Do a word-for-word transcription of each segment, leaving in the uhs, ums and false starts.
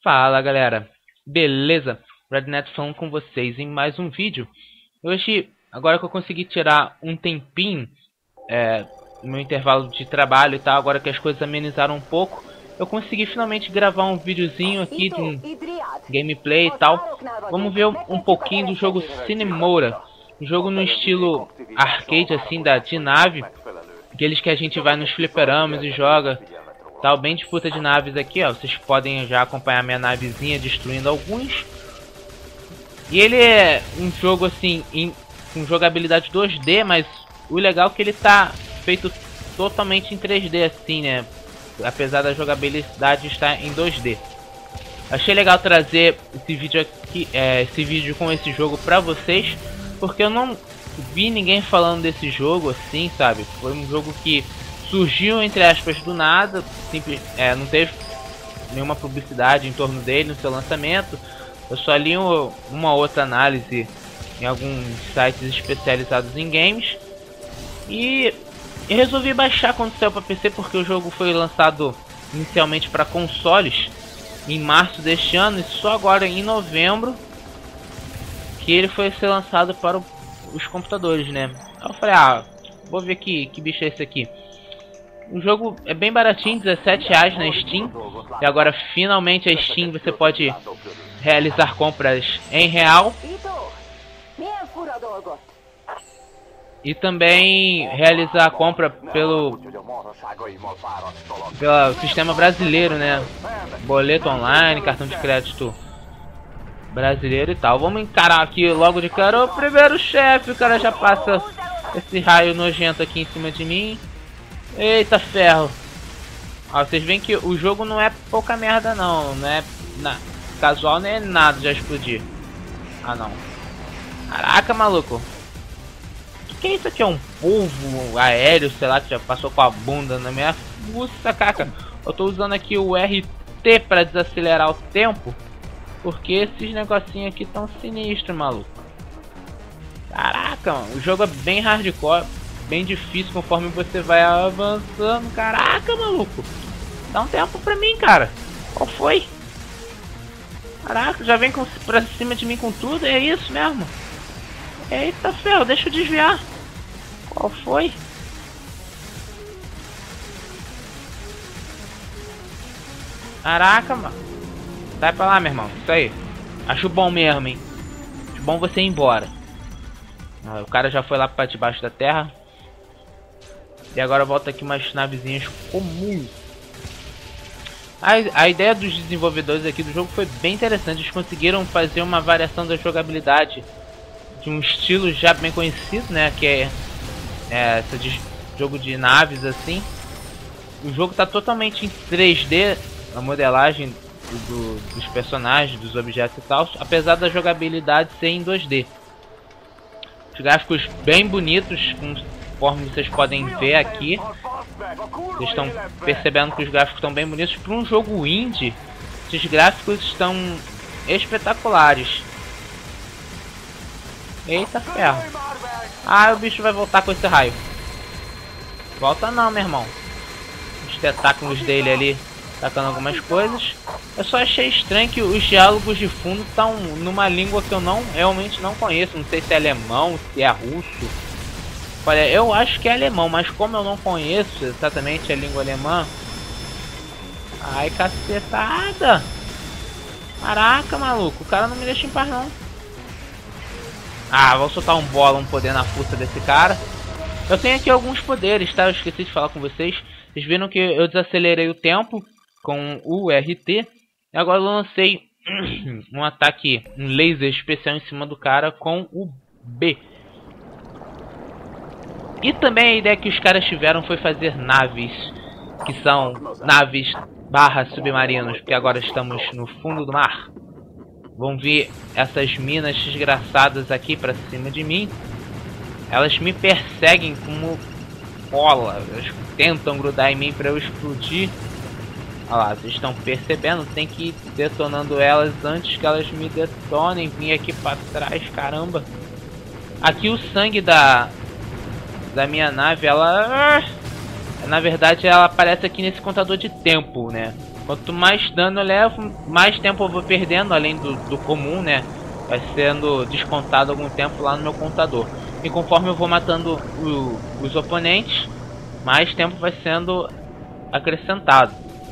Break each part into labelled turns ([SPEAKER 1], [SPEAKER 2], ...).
[SPEAKER 1] Fala galera, beleza? Redneto falando com vocês em mais um vídeo. Hoje, agora que eu consegui tirar um tempinho é, no meu intervalo de trabalho e tal, agora que as coisas amenizaram um pouco, eu consegui finalmente gravar um videozinho aqui de um gameplay e tal. Vamos ver um pouquinho do jogo Cinemora, um jogo no estilo arcade assim, da de nave, aqueles que a gente vai nos fliperamas e joga. Tal, bem disputa de naves aqui, ó. Vocês podem já acompanhar minha navezinha destruindo alguns. E ele é um jogo assim, em, com jogabilidade dois D, mas o legal é que ele tá feito totalmente em três D assim, né? Apesar da jogabilidade estar em dois D. Achei legal trazer esse vídeo aqui, é, esse vídeo com esse jogo pra vocês, porque eu não vi ninguém falando desse jogo assim, sabe? Foi um jogo que surgiu, entre aspas, do nada, simples, é, não teve nenhuma publicidade em torno dele no seu lançamento. Eu só li um, uma outra análise em alguns sites especializados em games e, e resolvi baixar quando saiu para P C, porque o jogo foi lançado inicialmente para consoles em março deste ano, e só agora em novembro que ele foi ser lançado para o, os computadores, né? Aí eu falei, ah, vou ver que, que bicho é esse aqui. O jogo é bem baratinho, dezessete reais na Steam. E agora finalmente a Steam você pode realizar compras em real. E também realizar a compra pelo, pelo sistema brasileiro, né? Boleto online, cartão de crédito brasileiro e tal. Vamos encarar aqui logo de cara o primeiro chefe. O cara já passa esse raio nojento aqui em cima de mim. Eita ferro. Ó, vocês veem que o jogo não é pouca merda não, não é na, casual nem é nada já explodir. Ah não. Caraca, maluco. Que que é isso aqui? É um polvo aéreo, sei lá, que já passou com a bunda na minha fuça, caca. Eu tô usando aqui o R T pra desacelerar o tempo, porque esses negocinhos aqui tão sinistros, maluco. Caraca, mano, o jogo é bem hardcore, bem difícil conforme você vai avançando. Caraca, maluco. Dá um tempo pra mim, cara. Qual foi? Caraca, já vem com, pra cima de mim com tudo. É isso mesmo? Eita ferro, deixa eu desviar. Qual foi? Caraca, mano. Sai pra lá, meu irmão. Isso aí. Acho bom mesmo, hein. Acho bom você ir embora. Ah, o cara já foi lá pra debaixo da terra. E agora volta aqui umas navezinhas comuns. A, a ideia dos desenvolvedores aqui do jogo foi bem interessante. Eles conseguiram fazer uma variação da jogabilidade de um estilo já bem conhecido, né? Que é, é esse de, jogo de naves assim. O jogo está totalmente em três D, a modelagem do, do, dos personagens, dos objetos e tal, apesar da jogabilidade ser em dois D. Os gráficos bem bonitos, conforme vocês podem ver aqui. Vocês estão percebendo que os gráficos estão bem bonitos. Para um jogo indie, esses gráficos estão espetaculares. Eita ferro. Ah, o bicho vai voltar com esse raio. Volta não, meu irmão. Os tentáculos dele ali tacando algumas coisas. Eu só achei estranho que os diálogos de fundo estão numa língua que eu não realmente não conheço. Não sei se é alemão, se é russo. Olha, eu acho que é alemão, mas como eu não conheço exatamente a língua alemã. Ai, cacetada. Caraca, maluco, o cara não me deixa em paz não. Ah, vou soltar um bola, um poder na fuça desse cara. Eu tenho aqui alguns poderes, tá? Eu esqueci de falar com vocês. Vocês viram que eu desacelerei o tempo com o R T. E agora eu lancei um ataque, um laser especial em cima do cara com o B. E também a ideia que os caras tiveram foi fazer naves, que são naves barra submarinos, porque agora estamos no fundo do mar. Vão ver essas minas desgraçadas aqui pra cima de mim. Elas me perseguem como cola, elas tentam grudar em mim pra eu explodir. Olha lá, vocês estão percebendo, tem que ir detonando elas antes que elas me detonem. Vim aqui pra trás, caramba. Aqui o sangue da... da minha nave, ela... na verdade ela aparece aqui nesse contador de tempo, né? Quanto mais dano eu levo, mais tempo eu vou perdendo, além do, do comum, né? Vai sendo descontado algum tempo lá no meu contador. E conforme eu vou matando o, os oponentes, mais tempo vai sendo acrescentado.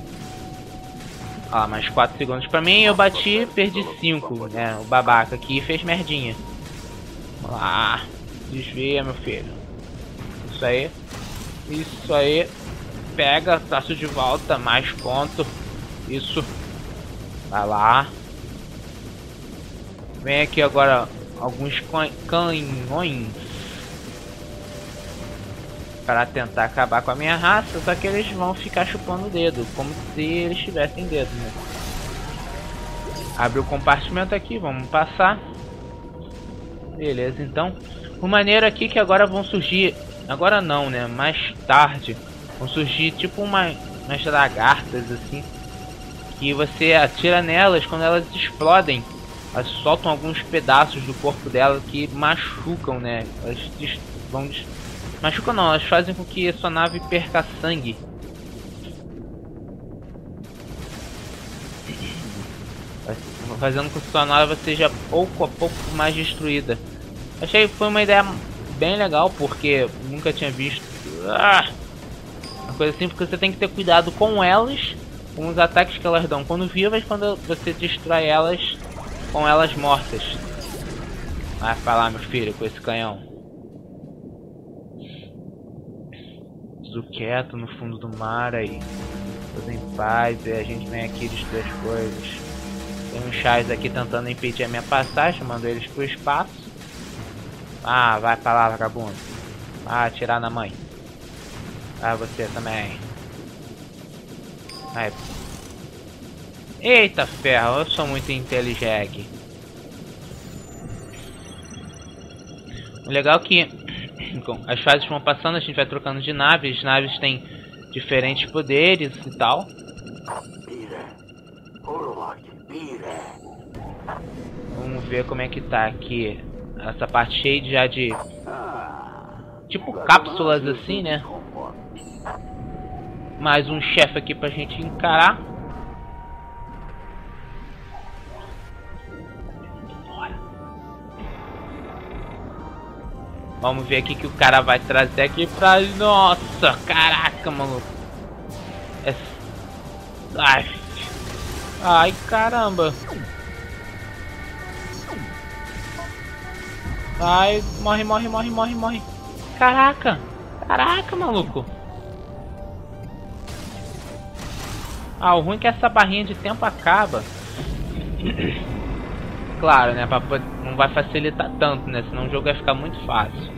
[SPEAKER 1] Ah, mais quatro segundos pra mim, eu bati, perdi cinco, né? O babaca aqui fez merdinha. Vamos lá. Desvia, meu filho. Isso aí. Isso aí. Pega, traço de volta, mais ponto. Isso. Vai lá. Vem aqui agora alguns canhões para tentar acabar com a minha raça, só que eles vão ficar chupando o dedo, como se eles tivessem dedo, né? Abre o compartimento aqui, vamos passar. Beleza, então. O maneiro aqui que agora vão surgir, agora não, né? Mais tarde vão surgir tipo uma, umas lagartas assim, que você atira nelas, quando elas explodem, elas soltam alguns pedaços do corpo dela que machucam, né? Elas vão machucam não, elas fazem com que a sua nave perca sangue. Fazendo com que sua nave seja pouco a pouco mais destruída. Achei que foi uma ideia bem legal, porque nunca tinha visto ah, uma coisa assim, porque você tem que ter cuidado com elas, com os ataques que elas dão quando vivas, quando você destrói elas com elas mortas. Vai falar, meu filho, com esse canhão. Tudo quieto no fundo do mar aí. Tudo em paz e a gente vem aqui destruir as coisas. Tem uns chás aqui tentando impedir a minha passagem, mando eles pro espaço. Ah, vai pra lá, vagabundo. Ah, atirar na mãe. Ah, você também. Aí. Eita ferro, eu sou muito inteligente. O legal é que as fases vão passando, a gente vai trocando de naves. As naves têm diferentes poderes e tal. Vamos ver como é que tá aqui. Essa parte cheia já de tipo cápsulas assim, né? Mais um chefe aqui pra gente encarar. Vamos ver aqui que o cara vai trazer aqui pra... Nossa, caraca, maluco. É... Ai. Ai, caramba. Ai, morre, morre, morre, morre, morre. Caraca. Caraca, maluco. Ah, o ruim é que essa barrinha de tempo acaba. Claro, né? Pra, não vai facilitar tanto, né? Senão o jogo vai ficar muito fácil.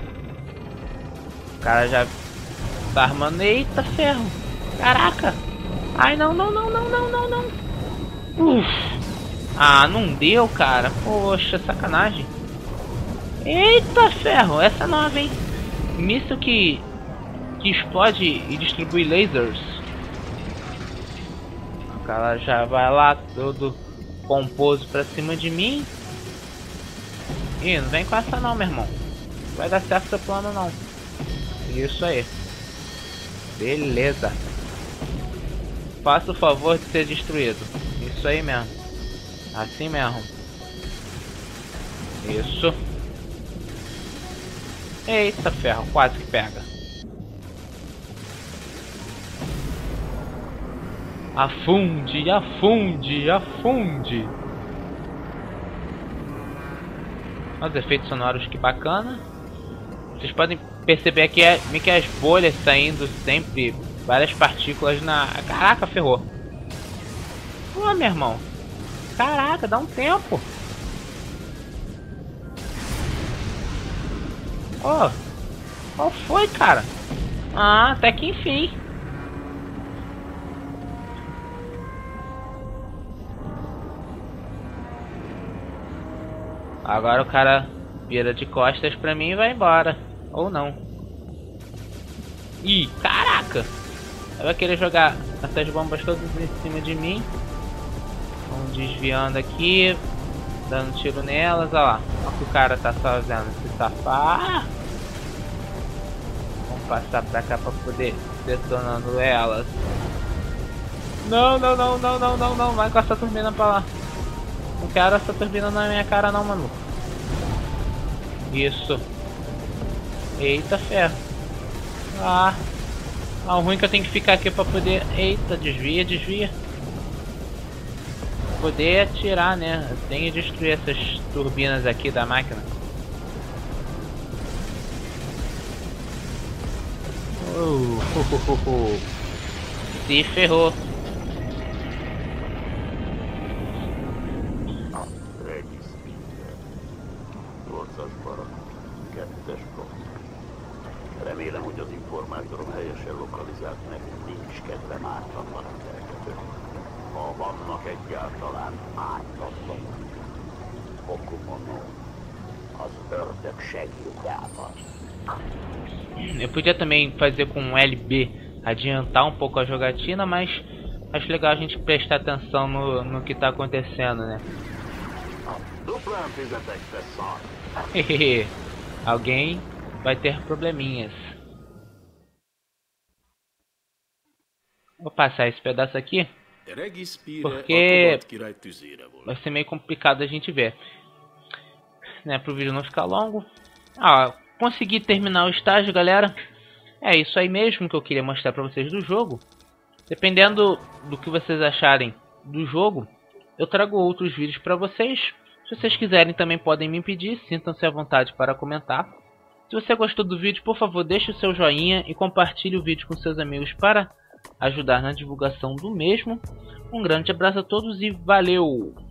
[SPEAKER 1] O cara já tá armando. Eita ferro! Caraca! Ai, não, não, não, não, não, não, não! Uf. Ah, não deu, cara. Poxa, sacanagem. Eita ferro! Essa nova, hein? Míssil que, que explode e distribui lasers. O cara já vai lá todo pomposo pra cima de mim. Ih, não vem com essa não, meu irmão. Não vai dar certo seu plano não. Isso aí. Beleza. Faça o favor de ser destruído. Isso aí mesmo. Assim mesmo. Isso. Eita ferro, quase que pega. Afunde, afunde, afunde. Os efeitos sonoros, que bacana. Vocês podem perceber aqui é, meio que as bolhas saindo sempre, várias partículas na... Caraca, ferrou. Pô, meu irmão. Caraca, dá um tempo. Ó. Oh, qual foi, cara? Ah, até que enfim. Agora o cara vira de costas pra mim e vai embora. Ou não. Ih, caraca! Ela vai querer jogar essas bombas todas em cima de mim. Vamos desviando aqui. Dando tiro nelas. Olha lá. Olha o que o cara tá fazendo. Se safar. Vamos passar pra cá pra poder detonando elas. Não, não, não, não, não, não, não. Vai com essa turbina pra lá. Não quero essa turbina na minha cara não, mano. Isso. Eita ferro. Ah. Ah, o ruim é que eu tenho que ficar aqui pra poder... Eita, desvia, desvia. Poder atirar, né? Eu tenho que destruir essas turbinas aqui da máquina. Uh, uh, uh, uh, uh. Se ferrou.
[SPEAKER 2] Remélem, hogy az informátorom helyesen lokalizált meg, nincs kedvem ártatlan embereket. Ha vannak egyáltalán ártatlanok, akkor mondom, az ördög segítjával.
[SPEAKER 1] Eu podia também fazer com o L B, adiantar um pouco a jogatina, mas acho legal a gente prestar atenção no, no que tá acontecendo, né?
[SPEAKER 2] Duplán fizetek, te szar!
[SPEAKER 1] Alguém vai ter probleminhas. Vou passar esse pedaço aqui, porque vai ser meio complicado a gente ver, né, para o vídeo não ficar longo. Ah, consegui terminar o estágio, galera. É isso aí mesmo que eu queria mostrar para vocês do jogo. Dependendo do que vocês acharem do jogo, eu trago outros vídeos para vocês. Se vocês quiserem também podem me pedir, sintam-se à vontade para comentar. Se você gostou do vídeo, por favor, deixe o seu joinha e compartilhe o vídeo com seus amigos para ajudar na divulgação do mesmo. Um grande abraço a todos e valeu!